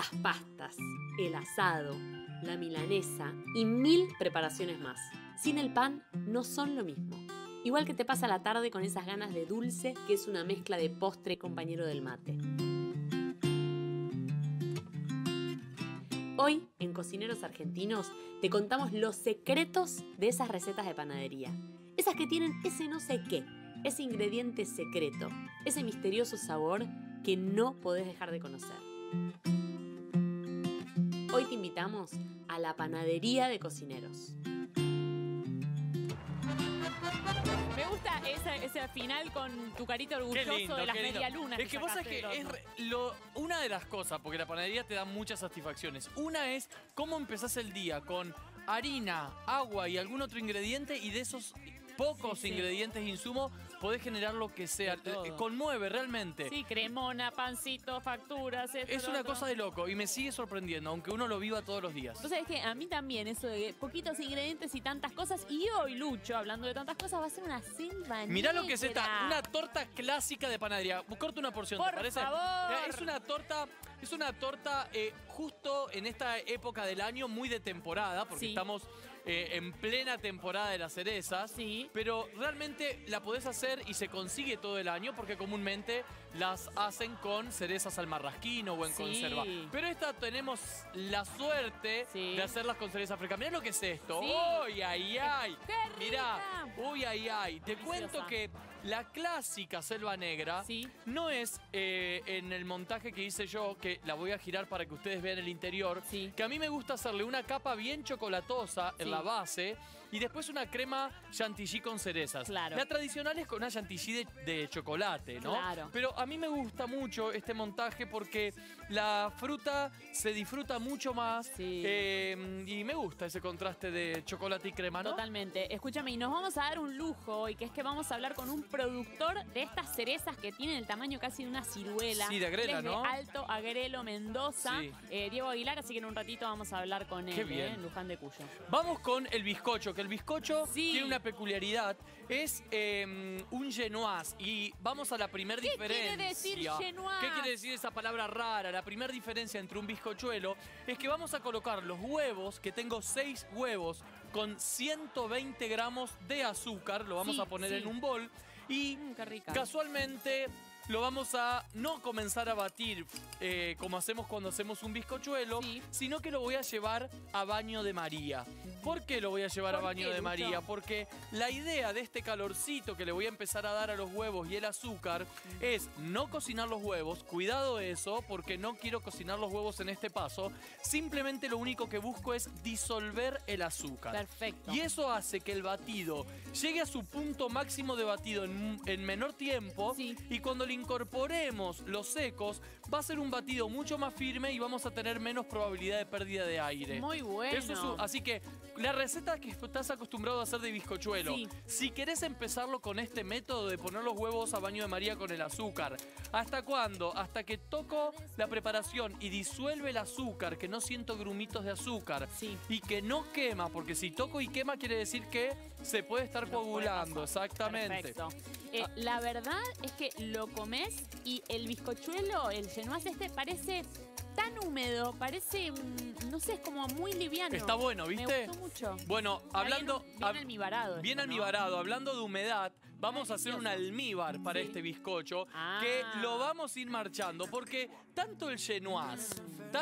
las pastas, el asado, la milanesa y 1000 preparaciones más. Sin el pan no son lo mismo. Igual que te pasa la tarde con esas ganas de dulce que es una mezcla de postre y compañero del mate. Hoy, en Cocineros Argentinos, te contamos los secretos de esas recetas de panadería. Esas que tienen ese no sé qué, ese ingrediente secreto, ese misterioso sabor que no podés dejar de conocer. Hoy te invitamos a la panadería de Cocineros. Me gusta ese final con tu carita orgulloso lindo, de las qué lindo. medialunas. Es que vos sabés que una de las cosas, porque la panadería te da muchas satisfacciones. Una es cómo empezás el día con harina, agua y algún otro ingrediente, y de esos pocos ingredientes e insumos podés generar lo que sea. Conmueve realmente. Sí, cremona, pancito, facturas. Es una cosa de loco y me sigue sorprendiendo, aunque uno lo viva todos los días. Vos sabés que a mí también eso de poquitos ingredientes y tantas cosas. Y hoy, Lucho, hablando de tantas cosas, va a ser una selva negra. Mirá lo que es esta, una torta clásica de panadería. Corta una porción, ¿te parece? Por favor. Es una torta justo en esta época del año, muy de temporada, porque estamos en plena temporada de las cerezas. Sí. Pero realmente la podés hacer y se consigue todo el año, porque comúnmente las hacen con cerezas al marrasquino o en conserva. Pero esta tenemos la suerte de hacerlas con cereza fresca. Mirá lo que es esto. ¡Uy, ay, ay! ¡Qué rica! Mirá, ¡uy, ay, ay! Te cuento que la clásica selva negra no es en el montaje que hice yo, que la voy a girar para que ustedes vean el interior, que a mí me gusta hacerle una capa bien chocolatosa en la base y después una crema chantilly con cerezas. Claro. La tradicional es con una chantilly de chocolate, ¿no? Claro. Pero a mí me gusta mucho este montaje porque la fruta se disfruta mucho más y me gusta ese contraste de chocolate y crema, ¿no? Totalmente. Escúchame, y nos vamos a dar un lujo hoy, que es que vamos a hablar con un productor de estas cerezas que tienen el tamaño casi de una ciruela. Sí, de Agrela, Él es ¿no? de Alto Agrelo, Mendoza. Sí. Diego Aguilar, así que en un ratito vamos a hablar con él, Qué bien. en Luján de Cuyo. Vamos con el bizcocho, que el bizcocho tiene una peculiaridad. Es un genoise. Y vamos a la primera diferencia. ¿Qué quiere decir genoise? ¿Qué quiere decir esa palabra rara? La primera diferencia entre un bizcochuelo es que vamos a colocar los huevos, que tengo 6 huevos, con 120 gramos de azúcar. Lo vamos a poner en un bol. Y qué rica. Casualmente lo vamos a no comenzar a batir como hacemos cuando hacemos un bizcochuelo, sino que lo voy a llevar a baño de María. ¿Por qué lo voy a llevar a baño de María? Porque la idea de este calorcito que le voy a empezar a dar a los huevos y el azúcar es no cocinar los huevos. Cuidado eso, porque no quiero cocinar los huevos en este paso. Simplemente lo único que busco es disolver el azúcar. Perfecto. Y eso hace que el batido llegue a su punto máximo de batido en menor tiempo. Y cuando le incorporemos los secos, va a ser un batido mucho más firme y vamos a tener menos probabilidad de pérdida de aire. Muy bueno. Eso es así que la receta que estás acostumbrado a hacer de bizcochuelo, si querés empezarlo con este método de poner los huevos a baño de María con el azúcar, ¿hasta cuándo? Hasta que toco la preparación y disuelve el azúcar, que no siento grumitos de azúcar y que no quema, porque si toco y quema quiere decir que se puede estar coagulando. Exactamente. Perfecto. La verdad es que lo comés y el bizcochuelo, el genoise parece tan húmedo, parece, no sé, es como muy liviano. Está bueno, ¿viste? Me gustó mucho. Bueno, hablando... Bien almibarado. Bien almibarado. Hablando de humedad, vamos a hacer un almíbar para este bizcocho, que lo vamos a ir marchando, porque tanto el genoise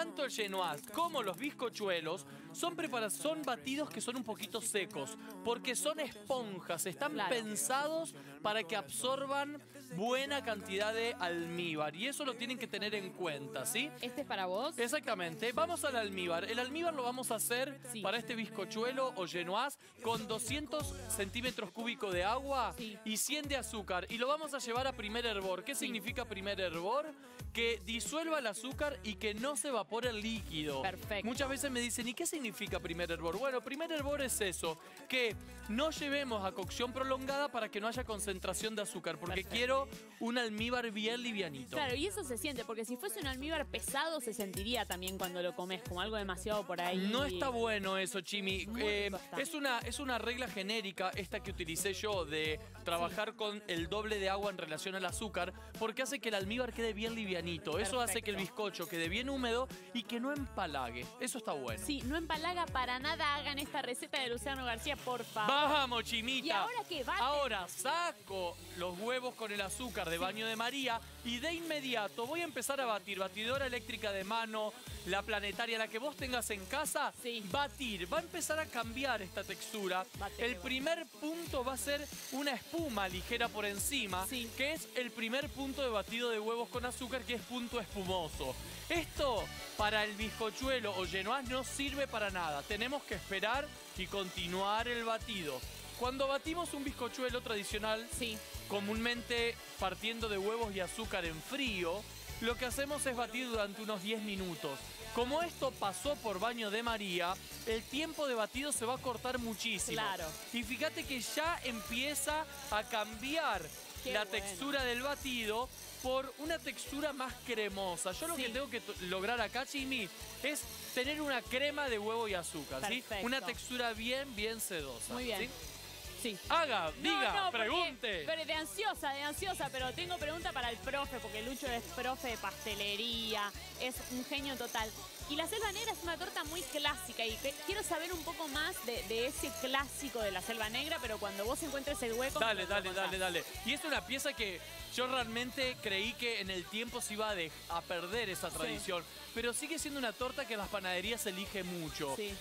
como los bizcochuelos son batidos que son un poquito secos, porque son esponjas, están pensados para que absorban buena cantidad de almíbar, y eso lo tienen que tener en cuenta, ¿sí? ¿Este es para vos? Exactamente. Vamos al almíbar. El almíbar lo vamos a hacer para este bizcochuelo o genoise con 200 centímetros cúbicos de agua y 100 de azúcar. Y lo vamos a llevar a primer hervor. ¿Qué significa primer hervor? Que disuelva el azúcar y que no se evapore el líquido. Perfecto. Muchas veces me dicen, ¿y qué significa primer hervor? Bueno, primer hervor es eso, que no llevemos a cocción prolongada para que no haya concentración de azúcar, porque quiero pero un almíbar bien livianito. Claro, y eso se siente, porque si fuese un almíbar pesado se sentiría también cuando lo comes, como algo demasiado por ahí. No está bueno eso, Chimi. Bastante. Es una regla genérica esta que utilicé yo de trabajar con el doble de agua en relación al azúcar, porque hace que el almíbar quede bien livianito. Perfecto. Eso hace que el bizcocho quede bien húmedo y que no empalague. Eso está bueno. Sí, no empalaga para nada. Hagan esta receta de Luciano García, por favor. ¡Vamos, Chimita! ¿Y ahora qué? ¿Baten? Ahora saco los huevos con el azúcar de baño de María y de inmediato voy a empezar a batir. Batidora eléctrica de mano, la planetaria, la que vos tengas en casa. Sí. Batir. Va a empezar a cambiar esta textura. Bate, El primer punto va a ser una espuma ligera por encima, Sí. que es el primer punto de batido de huevos con azúcar, que es punto espumoso. Esto para el bizcochuelo o genoise no sirve para nada. Tenemos que esperar y continuar el batido. Cuando batimos un bizcochuelo tradicional, Sí. comúnmente partiendo de huevos y azúcar en frío, lo que hacemos es batir durante unos 10 minutos. Como esto pasó por baño de María, el tiempo de batido se va a cortar muchísimo. Claro. Y fíjate que ya empieza a cambiar Qué la bueno. textura del batido por una textura más cremosa. Yo lo Sí. que tengo que lograr acá, Chimi, es tener una crema de huevo y azúcar, ¿sí? Perfecto. Una textura bien, bien sedosa. Muy bien. ¿sí? Sí. Haga, diga, No, porque- pregunte. Pero de ansiosa, pero tengo pregunta para el profe, porque Lucho es profe de pastelería, es un genio total. Y la Selva Negra es una torta muy clásica y quiero saber un poco más de ese clásico de la Selva Negra, pero cuando vos encuentres el hueco... Dale, me lo contás. dale. Y es una pieza que yo realmente creí que en el tiempo se iba a perder esa tradición. Pero sigue siendo una torta que en las panaderías se elige mucho. Sí.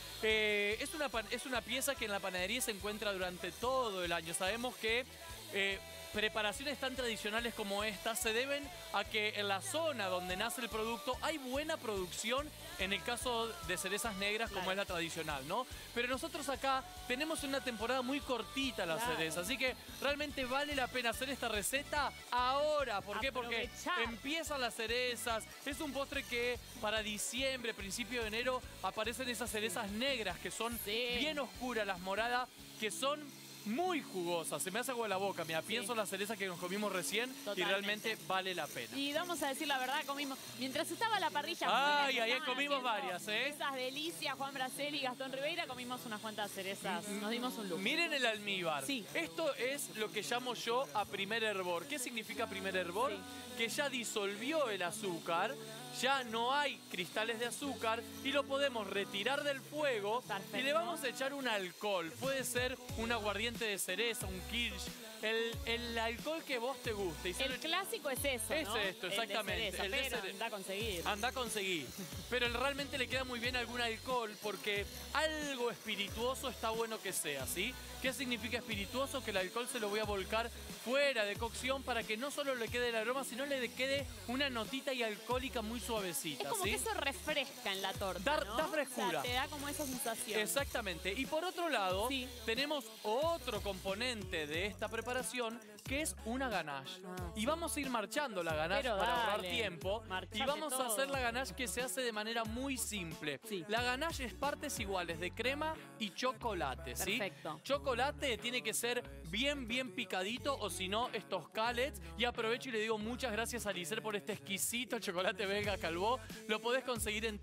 Es una pieza que en la panadería se encuentra durante todo el año. Sabemos que preparaciones tan tradicionales como esta se deben a que en la zona donde nace el producto hay buena producción, en el caso de cerezas negras como Claro. es la tradicional, ¿no? Pero nosotros acá tenemos una temporada muy cortita la Claro. cereza, así que realmente vale la pena hacer esta receta ahora. ¿Por qué? Porque Aprovechar. empiezan las cerezas, es un postre que para diciembre, principio de enero, aparecen esas cerezas negras que son Sí. bien oscuras, las moradas, que son muy jugosas. Se me hace agua en la boca. Mira, pienso en la cereza que nos comimos recién y Totalmente. realmente vale la pena. Y vamos a decir la verdad, comimos. Mientras estaba la parrilla. Ay, fuera, ahí estaban comimos haciendo varias, ¿eh? Esas delicias, Juan Braceli y Gastón Ribeira, comimos unas cuantas cerezas. Nos dimos un lujo. Miren el almíbar. Sí. Esto es lo que llamo yo a primer hervor. ¿Qué significa primer hervor? Sí. Que ya disolvió el azúcar, ya no hay cristales de azúcar y lo podemos retirar del fuego. Perfecto. Y le vamos a echar un alcohol. Puede ser un aguardiente de cereza, un kirsch, el alcohol que vos te guste. Y se El lo- clásico es eso, Es ¿no? esto, exactamente, El el de de cereza, pero cere- anda a conseguir. Anda a conseguir. Pero realmente le queda muy bien algún alcohol porque algo espirituoso está bueno que sea, ¿sí? ¿Qué significa espirituoso? Que el alcohol se lo voy a volcar fuera de cocción para que no solo le quede el aroma, sino le quede una notita y alcohólica muy suavecita, Es como ¿sí? que eso refresca en la torta, Da- ¿no? da frescura. O sea, te da como esa sensación. Exactamente. Y por otro lado, Sí. tenemos otro componente de esta preparación que es una ganache. Ah, Y vamos a ir marchando la ganache Pero para ahorrar dale, tiempo. Y marchame vamos a todo. hacer la ganache que se hace de manera muy simple. Sí. La ganache es partes iguales de crema y chocolate, ¿sí? Perfecto. Chocolate tiene que ser bien, bien picadito o si no, estos callets. Y aprovecho y le digo muchas gracias a Licer por este exquisito chocolate belga Calvó. Lo podés conseguir en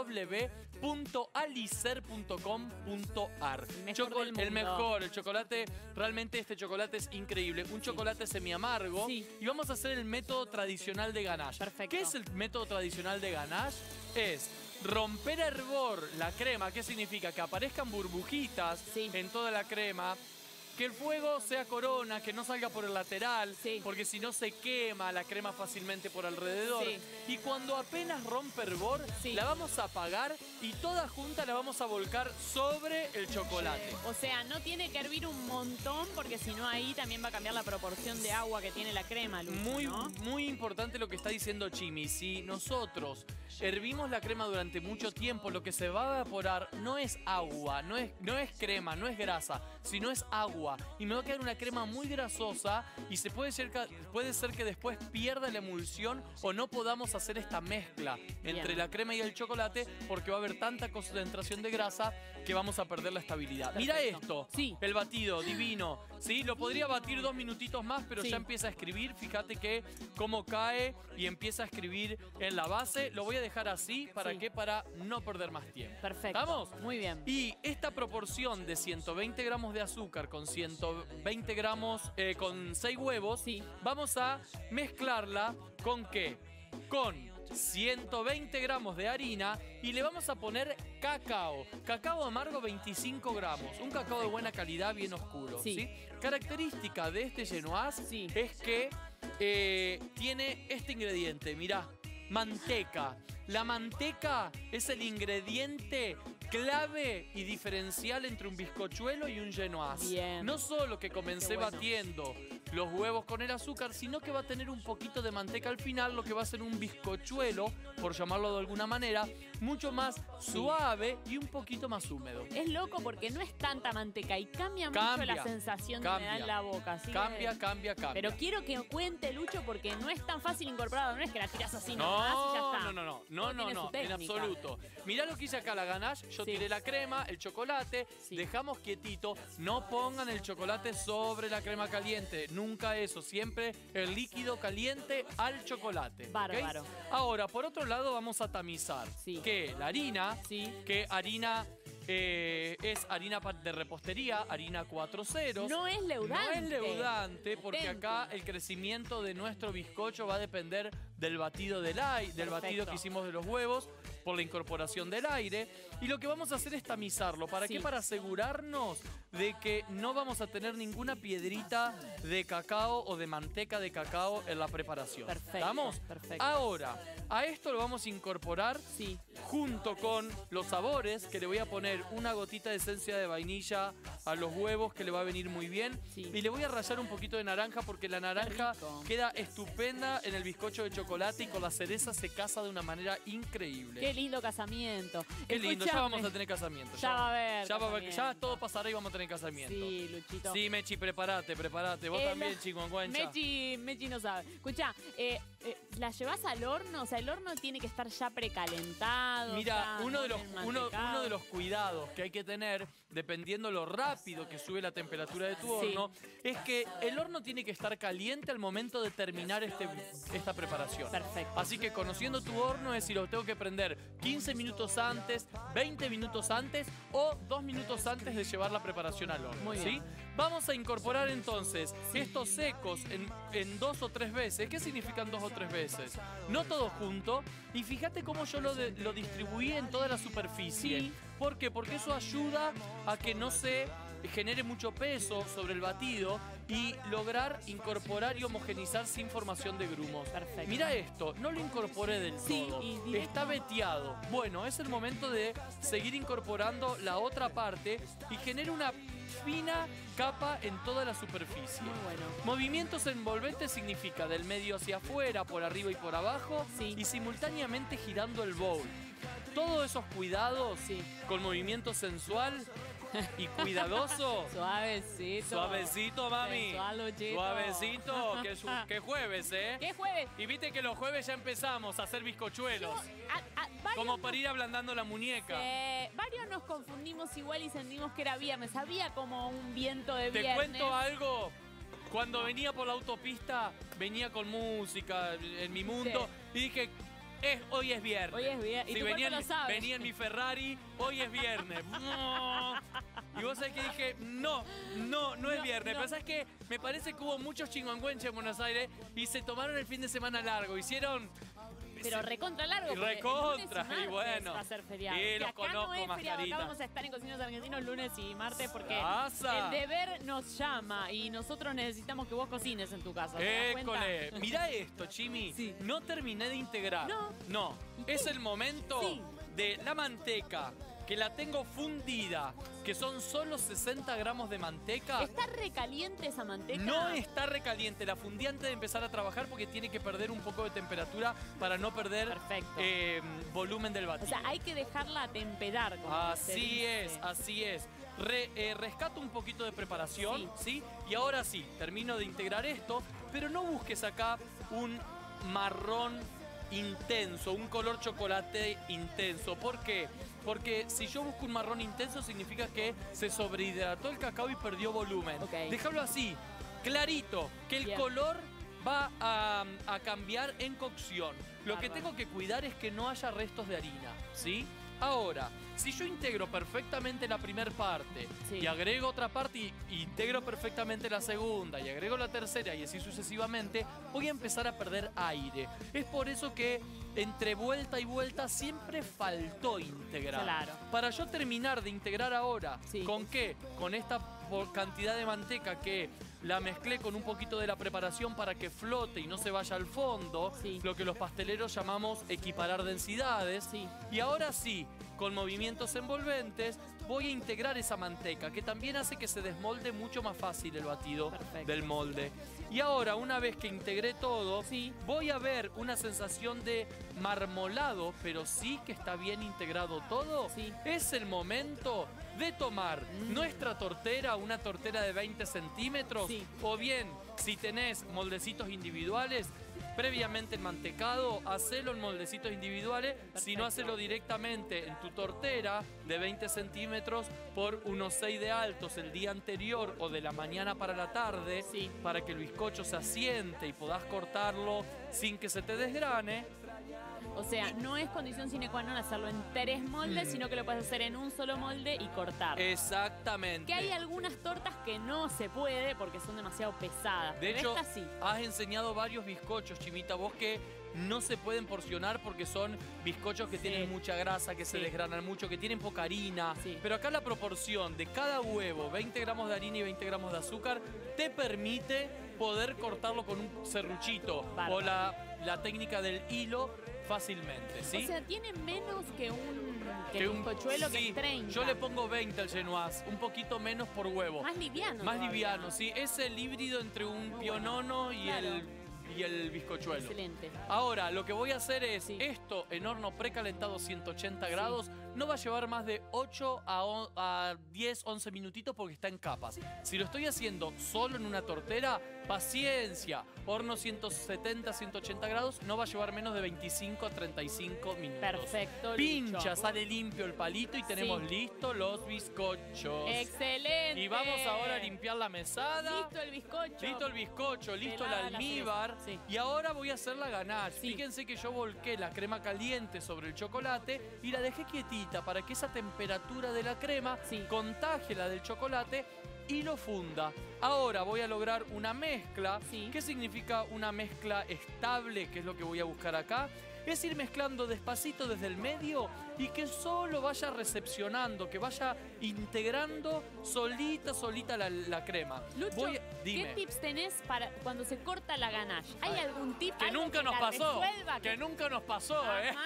www.alicer.com.ar. El mejor del El mundo. mejor, el chocolate, realmente este chocolate es increíble. Un chocolate semi-amargo. Sí. Y vamos a hacer el método tradicional de ganache. Perfecto. ¿Qué es el método tradicional de ganache? Es romper a hervor la crema. ¿Qué significa? Que aparezcan burbujitas Sí. en toda la crema. Que el fuego sea corona, que no salga por el lateral, Sí. porque si no se quema la crema fácilmente por alrededor. Sí. Y cuando apenas rompe hervor, Sí. la vamos a apagar y toda junta la vamos a volcar sobre el chocolate. O sea, no tiene que hervir un montón porque si no ahí también va a cambiar la proporción de agua que tiene la crema, Lucho, Muy, ¿no? muy importante lo que está diciendo Chimi. Si nosotros hervimos la crema durante mucho tiempo, lo que se va a evaporar no es agua, no es crema, no es grasa, sino es agua. Y me va a quedar una crema muy grasosa y se puede puede ser que después pierda la emulsión o no podamos hacer esta mezcla entre la crema y el chocolate porque va a haber tanta concentración de grasa que vamos a perder la estabilidad. Perfecto. Mira esto, Sí. el batido divino, ¿sí? Lo podría batir 2 minutitos más, pero ya empieza a escribir. Fíjate que cómo cae y empieza a escribir en la base. Lo voy a dejar así, ¿para qué? Para no perder más tiempo. Perfecto. ¿Estamos? Muy bien. Y esta proporción de 120 gramos de azúcar con 120 gramos, con 6 huevos, vamos a mezclarla ¿con qué? Con 120 gramos de harina y le vamos a poner cacao. Cacao amargo 25 gramos. Un cacao de buena calidad, bien oscuro. ¿Sí? Característica de este genoise es que tiene este ingrediente. Mirá, manteca. La manteca es el ingrediente clave y diferencial entre un bizcochuelo y un genoise. Bien. No solo que comencé batiendo los huevos con el azúcar, sino que va a tener un poquito de manteca al final, lo que va a ser un bizcochuelo, por llamarlo de alguna manera, mucho más suave y un poquito más húmedo. Es loco porque no es tanta manteca y cambia mucho la sensación que me da en la boca. ¿Sí? Cambia. Pero quiero que cuente, Lucho, porque no es tan fácil incorporarlo. No es que la tiras así nomás y ya está. No, en absoluto. Mirá lo que hice acá, la ganache. Yo tiré la crema, el chocolate, dejamos quietito. No pongan el chocolate sobre la crema caliente. Nunca eso. Siempre el líquido caliente al chocolate. Bárbaro. ¿Okay? Ahora, por otro lado, vamos a tamizar. Que la harina, que harina... es harina de repostería, harina 4 ceros. No es leudante. No es leudante porque acá el crecimiento de nuestro bizcocho va a depender del batido del batido que hicimos de los huevos por la incorporación del aire. Y lo que vamos a hacer es tamizarlo. ¿Para qué? Para asegurarnos de que no vamos a tener ninguna piedrita de cacao o de manteca de cacao en la preparación. Perfecto. ¿Estamos? Perfecto. Ahora, a esto lo vamos a incorporar junto con los sabores, que le voy a poner una gotita de esencia de vainilla a los huevos, que le va a venir muy bien. Y le voy a rallar un poquito de naranja, porque la naranja queda estupenda en el bizcocho de chocolate y con la cereza se casa de una manera increíble. Qué lindo casamiento. Qué lindo, ya vamos a tener casamiento. Ya va a haber. Ya todo pasará y vamos a tener casamiento. Sí, Luchito. Sí, Mechi, prepárate. Vos también, chihuahuencha. Mechi no sabe. Escuchá, ¿la llevas al horno? O sea, el horno tiene que estar ya precalentado. Mira, uno de los cuidados que hay que tener, dependiendo lo rápido que sube la temperatura de tu horno, es que el horno tiene que estar caliente al momento de terminar esta preparación. Perfecto. Así que conociendo tu horno es si lo tengo que prender 15 minutos antes, 20 minutos antes o 2 minutos antes de llevar la preparación al horno. Muy bien. Vamos a incorporar entonces estos secos en 2 o 3 veces. ¿Qué significan 2 o 3 veces? No todo junto. Y fíjate cómo yo lo distribuí en toda la superficie. ¿Por qué? Porque eso ayuda a que no se genere mucho peso sobre el batido y lograr incorporar y homogenizar sin formación de grumos. Perfecto. Mira esto, no lo incorporé del todo. Está veteado. Bueno, es el momento de seguir incorporando la otra parte y genera una fina capa en toda la superficie. Muy bueno. Movimientos envolventes significa del medio hacia afuera, por arriba y por abajo, y simultáneamente girando el bowl. Todos esos cuidados con movimiento sensual y cuidadoso. Suavecito. Suavecito, mami. Suavecito. Que jueves, ¿eh? ¿Qué jueves? Y viste que los jueves ya empezamos a hacer bizcochuelos. Como para ir ablandando la muñeca. Varios nos confundimos igual y sentimos que era viernes. Había como un viento de viernes. Te cuento algo. Cuando venía por la autopista, venía con música en mi mundo y dije... Hoy es viernes. Hoy es viernes. Sí, venía en mi Ferrari, hoy es viernes. Y vos sabés que dije, no es viernes. Pero sabés que me parece que hubo muchos chinguangüenches en Buenos Aires y se tomaron el fin de semana largo. Hicieron... Pero recontra largo. Recontra, y bueno. Va a ser feriado. Sí, los acá conozco, no es feriado. mascarita. Acá vamos a estar en Cocineros Argentinos lunes y martes porque ¡Pasa! el deber nos llama y nosotros necesitamos que vos cocines en tu casa. ¿Te das cuenta? Mirá esto, Chimi. No terminé de integrar. No. Es el momento de la manteca, que la tengo fundida, que son solo 60 gramos de manteca. ¿Está recaliente esa manteca? No está recaliente, la fundí antes de empezar a trabajar porque tiene que perder un poco de temperatura para no perder volumen del batido. O sea, hay que dejarla temperar. Así es. Rescato un poquito de preparación, ¿sí? Y ahora sí, termino de integrar esto. Pero no busques acá un marrón intenso, un color chocolate intenso. ¿Por qué? Porque si yo busco un marrón intenso significa que se sobrehidrató el cacao y perdió volumen. Déjalo así, clarito, que el color va a cambiar en cocción. Lo que tengo que cuidar es que no haya restos de harina, ¿sí? Ahora, si yo integro perfectamente la primera parte y agrego otra parte y integro perfectamente la segunda y agrego la tercera y así sucesivamente, voy a empezar a perder aire. Es por eso que entre vuelta y vuelta siempre faltó integrar. Claro. Para yo terminar de integrar ahora, ¿con qué? Con esta cantidad de manteca que la mezclé con un poquito de la preparación para que flote y no se vaya al fondo, lo que los pasteleros llamamos equiparar densidades. Y ahora sí, con movimientos envolventes, voy a integrar esa manteca, que también hace que se desmolde mucho más fácil el batido del molde. Y ahora, una vez que integré todo, voy a ver una sensación de marmolado, pero sí que está bien integrado todo. Es el momento de tomar nuestra tortera, una tortera de 20 centímetros, o bien, si tenés moldecitos individuales, previamente enmantecado, hacelo en moldecitos individuales, si no, hacelo directamente en tu tortera de 20 centímetros por unos 6 de altos el día anterior o de la mañana para la tarde, para que el bizcocho se asiente y podás cortarlo sin que se te desgrane. O sea, no es condición sine qua non hacerlo en 3 moldes, sino que lo puedes hacer en un solo molde y cortar. Exactamente. Que hay algunas tortas que no se puede porque son demasiado pesadas. De hecho, esta sí. Has enseñado varios bizcochos, Chimita, vos que no se pueden porcionar porque son bizcochos que tienen mucha grasa, que se desgranan mucho, que tienen poca harina. Pero acá la proporción de cada huevo, 20 gramos de harina y 20 gramos de azúcar, te permite poder cortarlo con un serruchito o la técnica del hilo fácilmente, ¿sí? O sea, tiene menos que un bizcochuelo, que es 30. Yo le pongo 20 al genoise, un poquito menos por huevo. Más liviano. Más liviano, sí. Es el híbrido entre un pionono y el bizcochuelo. Excelente. Ahora, lo que voy a hacer es esto en horno precalentado 180 grados. No va a llevar más de 8 a 10, 11 minutitos porque está en capas. Si lo estoy haciendo solo en una tortera, paciencia. Horno 170, 180 grados, no va a llevar menos de 25 a 35 minutos. Perfecto, Pincha, sale limpio el palito y tenemos listos los bizcochos. Excelente. Y vamos ahora a limpiar la mesada. Listo el bizcocho. Listo el bizcocho, listo el almíbar. Y ahora voy a hacer la ganache. Fíjense que yo volqué la crema caliente sobre el chocolate y la dejé quietita para que esa temperatura de la crema contagie la del chocolate y lo funda. Ahora voy a lograr una mezcla. ¿Qué significa una mezcla estable? Que es lo que voy a buscar acá. Es ir mezclando despacito desde el medio y que solo vaya recepcionando, que vaya integrando solita la crema. Lucho, ¿qué tips tenés para cuando se corta la ganache? ¿Hay algún tip que nunca nos pasó? Resuelva, que nunca nos pasó,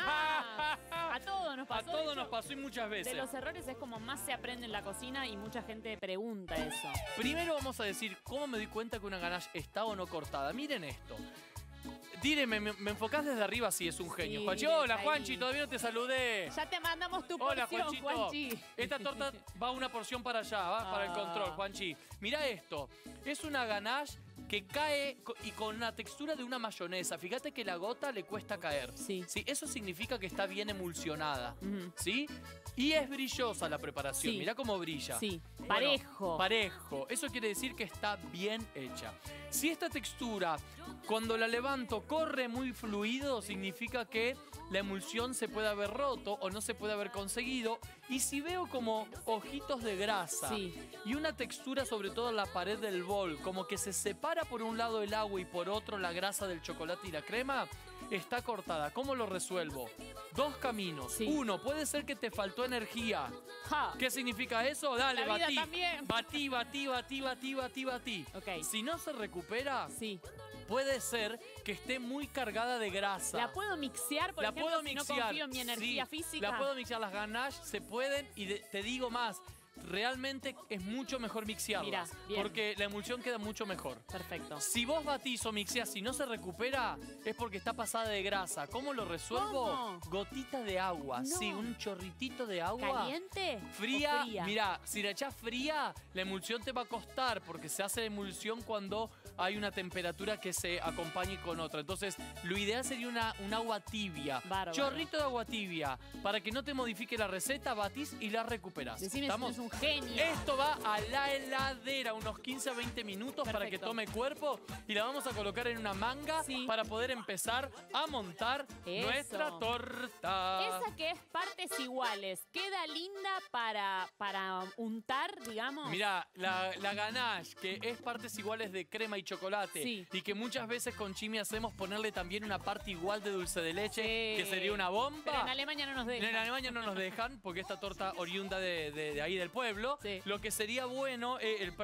A todos nos pasó. A todos nos pasó y muchas veces. De los errores es como más se aprende en la cocina y mucha gente pregunta eso. Primero vamos a decir cómo me di cuenta que una ganache está o no cortada. Miren esto. Dígame, me enfocás desde arriba si es un genio. Juanchi, hola Juanchi, todavía no te saludé. Ya te mandamos tu hola, porción, Juanchi. Esta torta va una porción para allá, va para el control, Juanchi. Mirá esto, es una ganache que cae y con la textura de una mayonesa. Fíjate que la gota le cuesta caer. Sí. Eso significa que está bien emulsionada. ¿Sí? Y es brillosa la preparación. Mirá cómo brilla. Sí, bueno, parejo. Parejo. Eso quiere decir que está bien hecha. Si esta textura, cuando la levanto, corre muy fluido, significa que la emulsión se puede haber roto o no se puede haber conseguido. Y si veo como ojitos de grasa y una textura sobre todo en la pared del bol, como que se separa por un lado el agua y por otro la grasa del chocolate y la crema, está cortada. ¿Cómo lo resuelvo? Dos caminos. Uno, puede ser que te faltó energía. ¿Qué significa eso? Dale, batí. Batí. Si no se recupera, puede ser que esté muy cargada de grasa. ¿La puedo mixear, por ejemplo, si no confío en mi energía física? La puedo mixear. Las ganaches se pueden y te digo más. realmente es mucho mejor mixearlas. Mirá, bien. Porque la emulsión queda mucho mejor. Perfecto. Si vos batís o mixeás y no se recupera, es porque está pasada de grasa. ¿Cómo lo resuelvo? ¿Cómo? Gotita de agua. No. Sí, un chorritito de agua. ¿Caliente? Fría. ¿O fría? Mirá, si la echás fría, la emulsión te va a costar porque se hace la emulsión cuando hay una temperatura que se acompañe con otra. Entonces, lo ideal sería un agua tibia. Bárbaro. Chorrito de agua tibia. Para que no te modifique la receta, batís y la recuperás. Decime si es un genio. Esto va a la heladera unos 15 a 20 minutos para que Perfecto. tome cuerpo y la vamos a colocar en una manga para poder empezar a montar Eso. nuestra torta. Esa que es partes iguales, ¿queda linda para untar, digamos? Mira, la ganache, que es partes iguales de crema y chocolate, y que muchas veces con Chimi hacemos ponerle también una parte igual de dulce de leche, que sería una bomba. Pero en Alemania no nos dejan. En Alemania no nos dejan, porque esta torta oriunda de ahí del pueblo. Lo que sería bueno,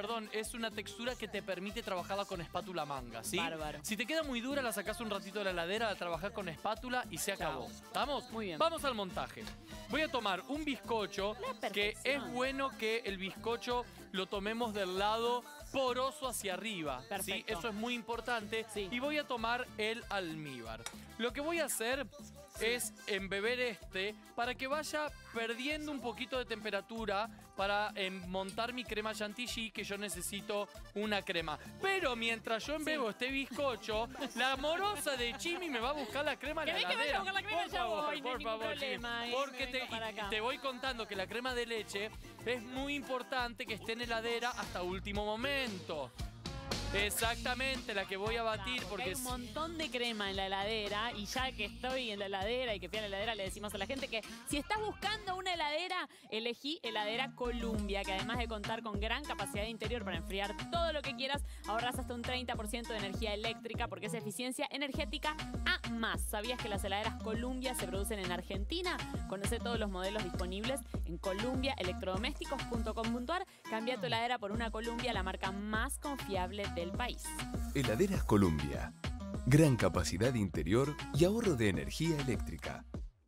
es una textura que te permite trabajarla con espátula manga, ¿sí? Bárbaro. Si te queda muy dura, la sacás un ratito de la heladera, la trabajás con espátula y se acabó. ¿Estamos? Muy bien. Vamos al montaje. Voy a tomar un bizcocho, que es bueno que el bizcocho lo tomemos del lado poroso hacia arriba. ¿Sí? Eso es muy importante. Y voy a tomar el almíbar. Lo que voy a hacer es embeber para que vaya perdiendo un poquito de temperatura para montar mi crema chantilly, que yo necesito una crema. Pero mientras yo embebo este bizcocho, la amorosa de Chimi me va a buscar la crema en la heladera. Por favor, Chimi. Porque te voy contando que la crema de leche es muy importante que esté en heladera hasta último momento. Exactamente, la que voy a batir porque hay un montón de crema en la heladera y ya que estoy en la heladera y que fui a la heladera le decimos a la gente que si estás buscando una heladera, elegí heladera Columbia, que además de contar con gran capacidad de interior para enfriar todo lo que quieras, ahorras hasta un 30% de energía eléctrica porque es eficiencia energética a más. ¿Sabías que las heladeras Columbia se producen en Argentina? Conoce todos los modelos disponibles en columbiaelectrodomésticos.com.ar. Cambia tu heladera por una Columbia, la marca más confiable del país. Heladeras Columbia. Gran capacidad interior y ahorro de energía eléctrica.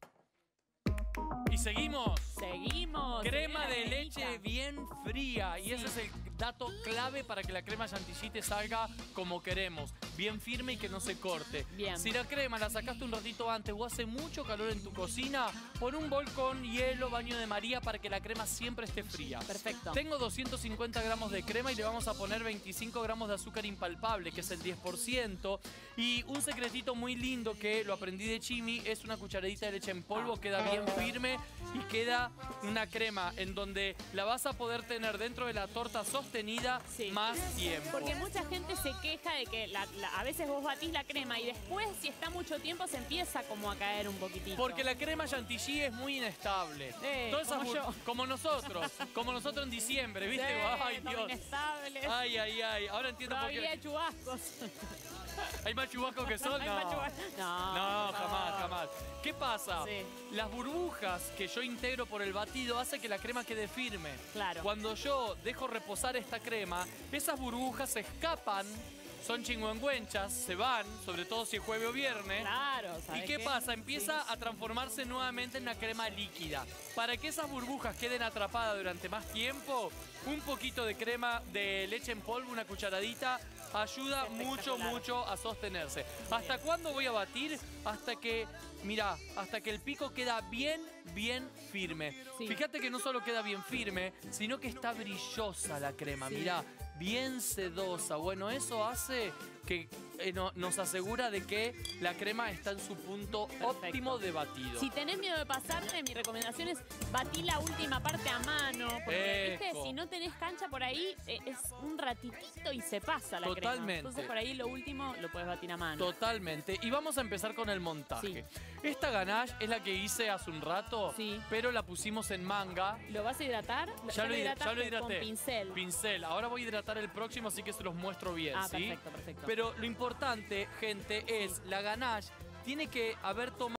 Y seguimos. Seguimos. Crema de leche bien fría. Y ese es el dato clave para que la crema chantilly te salga como queremos. Bien firme y que no se corte. Bien. Si la crema la sacaste un ratito antes o hace mucho calor en tu cocina, pon un bol con hielo, baño de María para que la crema siempre esté fría. Perfecto. Tengo 250 gramos de crema y le vamos a poner 25 gramos de azúcar impalpable, que es el 10%. Y un secretito muy lindo que lo aprendí de Chimi es una cucharadita de leche en polvo. Queda bien firme y queda una crema en donde la vas a poder tener dentro de la torta sostenida más tiempo. Porque mucha gente se queja de que a veces vos batís la crema y después, si está mucho tiempo, se empieza como a caer un poquitito. Porque la crema chantilly es muy inestable. Como nosotros en diciembre, ¿viste? Ay, Dios. Inestables. Ay. Ahora entiendo por qué. Todavía hay chubascos. ¿Hay más chubascos que sol? No, jamás. ¿Qué pasa? Las burbujas que yo integro por el batido hace que la crema quede firme. Claro. Cuando yo dejo reposar esta crema, esas burbujas se escapan, son chingüengüenchas, se van, sobre todo si es jueves o viernes. Claro, ¿Y qué pasa? Empieza a transformarse nuevamente en una crema líquida. Para que esas burbujas queden atrapadas durante más tiempo, un poquito de crema de leche en polvo, una cucharadita, ayuda mucho a sostenerse. ¿Hasta cuándo voy a batir? Hasta que el pico queda bien firme. Fíjate que no solo queda bien firme, sino que está brillosa la crema. Mirá, bien sedosa. Bueno, eso hace que nos asegura de que la crema está en su punto óptimo de batido. Si tenés miedo de pasarte, mi recomendación es batir la última parte a mano. Porque, ¿viste? Si no tenés cancha por ahí, es un ratitito y se pasa la crema. Entonces, por ahí lo último lo puedes batir a mano. Totalmente. Y vamos a empezar con el montaje. Esta ganache es la que hice hace un rato, pero la pusimos en manga. ¿Lo vas a hidratar? Ya lo hidraté. Con pincel. Ahora voy a hidratar el próximo, así que se los muestro bien, ¿sí? Perfecto. Pero lo importante, gente, es la ganache tiene que haber tomado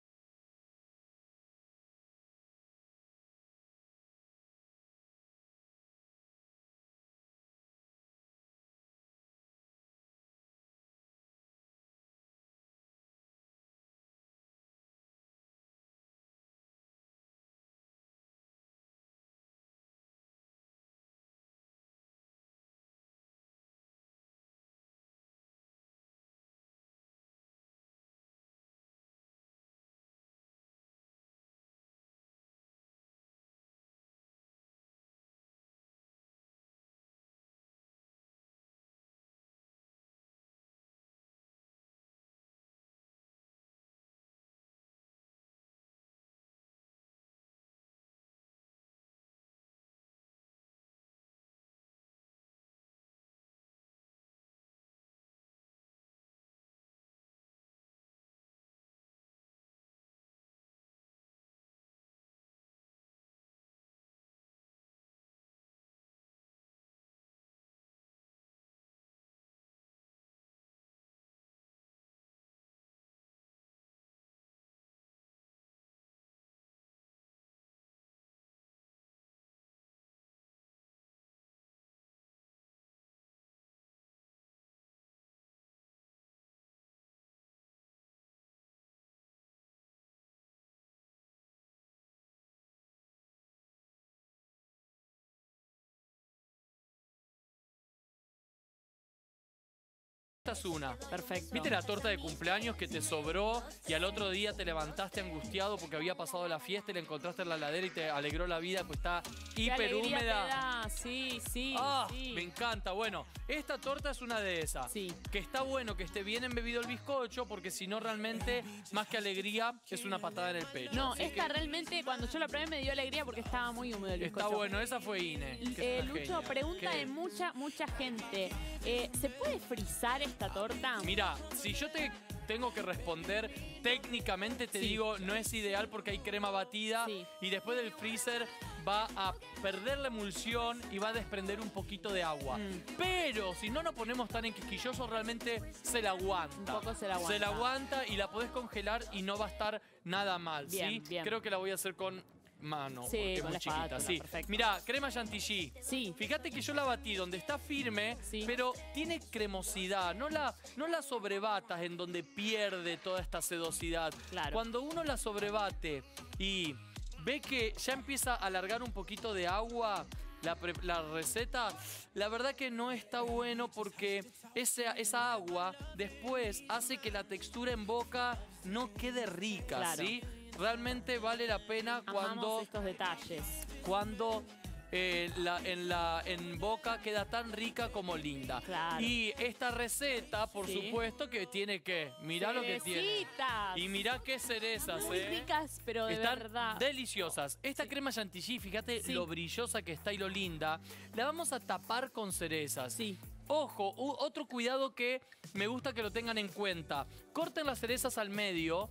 Esta es una. Perfecto. ¿Viste la torta de cumpleaños que te sobró y al otro día te levantaste angustiado porque había pasado la fiesta y la encontraste en la heladera y te alegró la vida pues está hiper húmeda? Sí, sí, Ah, sí. me encanta. Bueno, esta torta es una de esas. Sí. Que está bueno que esté bien embebido el bizcocho porque si no realmente, más que alegría, es una patada en el pecho. No, Así esta que realmente cuando yo la probé me dio alegría porque estaba muy húmedo el bizcocho. está bueno, esa fue Ine. que es una Lucho, genia. pregunta ¿Qué? de mucha gente. ¿Se puede frizar esta torta? Mira, si yo te tengo que responder, técnicamente te digo, no es ideal porque hay crema batida y después del freezer va a perder la emulsión y va a desprender un poquito de agua. Pero si no nos ponemos tan enquisquillosos, realmente se la aguanta. Un poco se la aguanta. Se la aguanta y la podés congelar y no va a estar nada mal, Bien, ¿sí? bien. Creo que la voy a hacer con mano, Sí, porque es con muy la chiquita. espátula, Sí. perfecto. Mirá, crema chantilly. Sí. Fíjate que yo la batí donde está firme, Sí. pero tiene cremosidad. No la sobrebatas en donde pierde toda esta sedosidad. Claro. Cuando uno la sobrebate y ve que ya empieza a alargar un poquito de agua la receta, la verdad que no está bueno porque esa agua después hace que la textura en boca no quede rica, Claro. ¿sí? Realmente vale la pena Amamos estos detalles. cuando en boca queda tan rica como linda. Claro. Y esta receta, por Sí. supuesto, que tiene que, mirá lo que tiene. Cerecitas. Y mirá qué cerezas, Muy ricas, pero de Están verdad. deliciosas. Esta crema chantilly, fíjate lo brillosa que está y lo linda. La vamos a tapar con cerezas. Sí. Ojo, otro cuidado que me gusta que lo tengan en cuenta. Corten las cerezas al medio,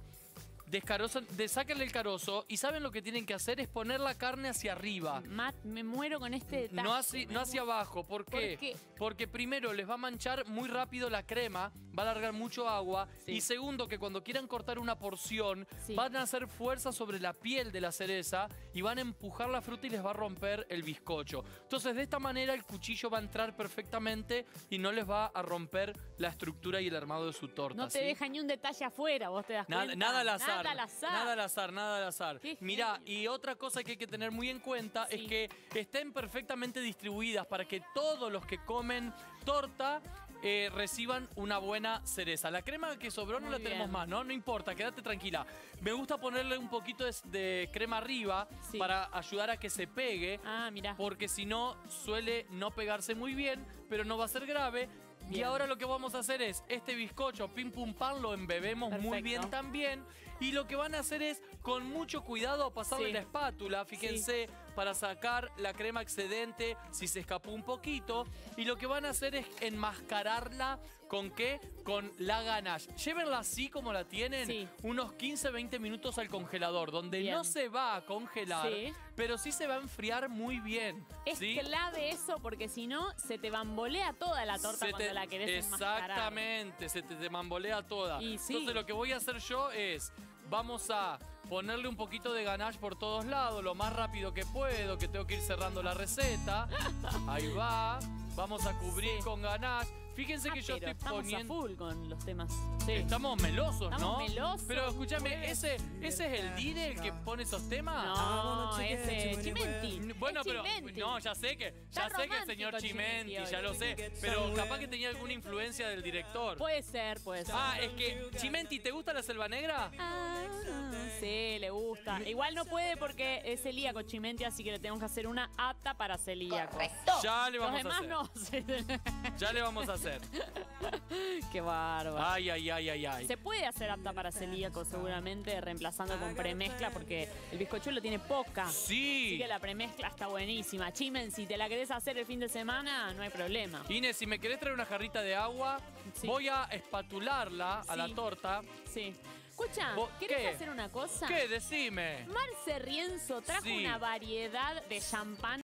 sáquenle el carozo y saben lo que tienen que hacer es poner la carne hacia arriba. Matt, me muero con este detalle. No hacia abajo. ¿Por qué? ¿Por qué? Porque primero les va a manchar muy rápido la crema, va a largar mucho agua. Y segundo, que cuando quieran cortar una porción, van a hacer fuerza sobre la piel de la cereza y van a empujar la fruta y les va a romper el bizcocho. Entonces, de esta manera el cuchillo va a entrar perfectamente y no les va a romper la estructura y el armado de su torta. No te deja ni un detalle afuera, vos te das cuenta. Nada al azar. Nada al azar. Nada al azar, nada al azar. Qué Mirá, y otra cosa que hay que tener muy en cuenta es que estén perfectamente distribuidas para que todos los que comen torta reciban una buena cereza. La crema que sobró no la tenemos más, ¿no? No importa, quédate tranquila. Me gusta ponerle un poquito de crema arriba para ayudar a que se pegue. Ah, mirá. Porque si no, suele no pegarse muy bien, pero no va a ser grave. Bien. Y ahora lo que vamos a hacer es, este bizcocho, pim pum pan, lo embebemos muy bien también. Y lo que van a hacer es, con mucho cuidado, pasarle la espátula, fíjense, para sacar la crema excedente si se escapó un poquito. Y lo que van a hacer es enmascararla, ¿con qué? Con la ganache. Llévenla así como la tienen, unos 15-20 minutos al congelador, donde no se va a congelar, pero sí se va a enfriar muy bien. Es clave eso, porque si no, se te bambolea toda la torta cuando la querés enmascarar. Exactamente, se te bambolea toda. Entonces lo que voy a hacer yo es, vamos a ponerle un poquito de ganache por todos lados, lo más rápido que puedo, que tengo que ir cerrando la receta. Ahí va. Vamos a cubrir con ganache. Fíjense que yo estoy poniendo... Estamos a full con los temas. Estamos melosos, ¿no? Estamos melosos. Pero escúchame, ¿ese es el Dide el que pone esos temas? No, ese Chimenti. Bueno, es pero Chimenti. no, ya sé que el señor Chimenti, ya lo sé. Pero capaz que tenía alguna influencia del director. Puede ser. Ah, es que, Chimenti, ¿te gusta la Selva Negra? Sí, le gusta. Igual no puede porque es celíaco Chimenti, así que le tenemos que hacer una apta para celíacos. Correcto. Ya le vamos Los a demás hacer. no. Ya le vamos a hacer. Qué bárbaro. Ay. Se puede hacer apta para celíacos seguramente, reemplazando con premezcla, porque el bizcochuelo tiene poca. Sí. Así que la premezcla está buenísima. Chimen, si te la querés hacer el fin de semana, no hay problema. Inés, si me querés traer una jarrita de agua, voy a espatularla a la torta. Sí. Escucha, ¿querés hacer una cosa? ¿Qué? Decime. Marce Rienzo trajo una variedad de champán